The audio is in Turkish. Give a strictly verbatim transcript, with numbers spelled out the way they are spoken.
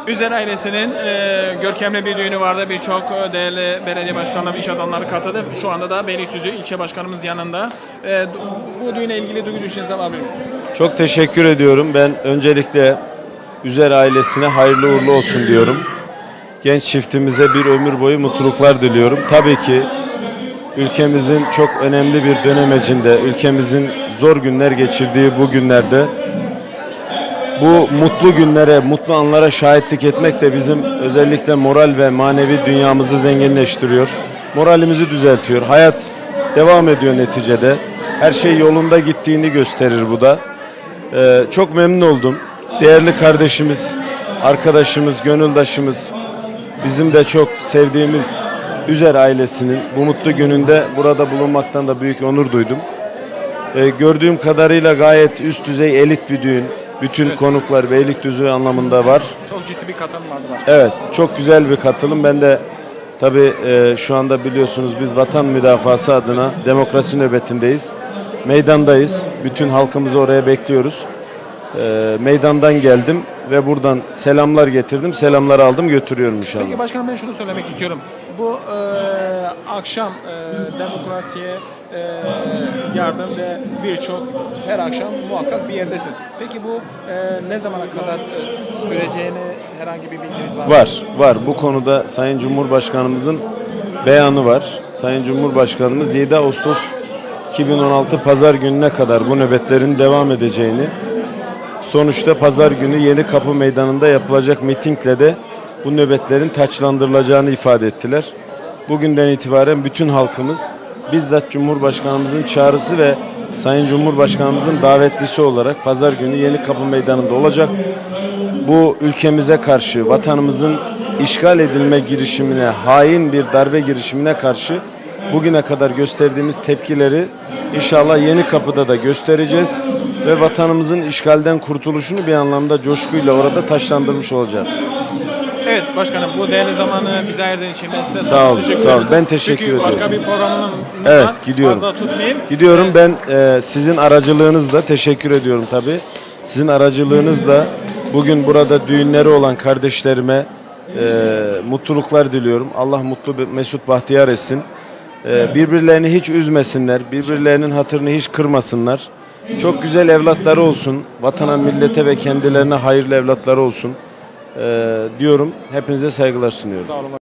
Üzer ailesinin e, görkemli bir düğünü vardı. Birçok değerli belediye başkanları, iş adamları katıldı. Şu anda da Beylikdüzü ilçe başkanımız yanında. E, bu düğüne ilgili duygu düşüncenizi alabilir miyiz? Çok teşekkür ediyorum. Ben öncelikle Üzer ailesine hayırlı uğurlu olsun diyorum. Genç çiftimize bir ömür boyu mutluluklar diliyorum. Tabii ki ülkemizin çok önemli bir dönemecinde, ülkemizin zor günler geçirdiği bu günlerde bu mutlu günlere, mutlu anlara şahitlik etmek de bizim özellikle moral ve manevi dünyamızı zenginleştiriyor. Moralimizi düzeltiyor. Hayat devam ediyor neticede. Her şey yolunda gittiğini gösterir bu da. Ee, çok memnun oldum. Değerli kardeşimiz, arkadaşımız, gönüldaşımız, bizim de çok sevdiğimiz Üzer ailesinin bu mutlu gününde burada bulunmaktan da büyük onur duydum. Ee, gördüğüm kadarıyla gayet üst düzey elit bir düğün. Bütün evet. konuklar Beylikdüzü anlamında var. Çok ciddi bir katılım vardı başkanım. Evet, çok güzel bir katılım. Ben de tabii e, şu anda biliyorsunuz biz vatan müdafası adına demokrasi nöbetindeyiz. Meydandayız. Bütün halkımızı oraya bekliyoruz. E, meydandan geldim ve buradan selamlar getirdim. Selamları aldım, götürüyorum inşallah. Peki başkanım, ben şunu söylemek istiyorum. Bu e, akşam e, demokrasiye e, yardım ve birçok her akşam muhakkak bir yerdesin. Peki bu e, ne zamana kadar e, süreceğini herhangi bir bilginiz var mı? Var, var. Bu konuda Sayın Cumhurbaşkanımızın beyanı var. Sayın Cumhurbaşkanımız yedi Ağustos iki bin on altı Pazar gününe kadar bu nöbetlerin devam edeceğini, sonuçta Pazar günü Yenikapı Meydanı'nda yapılacak mitingle de bu nöbetlerin taçlandırılacağını ifade ettiler. Bugünden itibaren bütün halkımız bizzat Cumhurbaşkanımızın çağrısı ve Sayın Cumhurbaşkanımızın davetlisi olarak Pazar günü Yenikapı Meydanı'nda olacak. Bu ülkemize karşı, vatanımızın işgal edilme girişimine, hain bir darbe girişimine karşı bugüne kadar gösterdiğimiz tepkileri inşallah Yenikapı'da da göstereceğiz ve vatanımızın işgalden kurtuluşunu bir anlamda coşkuyla orada taşlandırmış olacağız. Evet başkanım, bu değerli zamanı bize ayırdığın için ben size sağ olun, teşekkür sağ olun. ederim. Ben teşekkür Çünkü ediyorum. başka bir programın Evet, var. gidiyorum. Fazla tutmayayım. Gidiyorum. Ben e, sizin aracılığınızla teşekkür ediyorum tabii. Sizin aracılığınızla bugün burada düğünleri olan kardeşlerime e, mutluluklar diliyorum. Allah mutlu bir mesut bahtiyar etsin. E, birbirlerini hiç üzmesinler. Birbirlerinin hatırını hiç kırmasınlar. Çok güzel evlatları olsun. Vatana, millete ve kendilerine hayırlı evlatları olsun. E, diyorum. Hepinize saygılar sunuyorum. Sağ olun.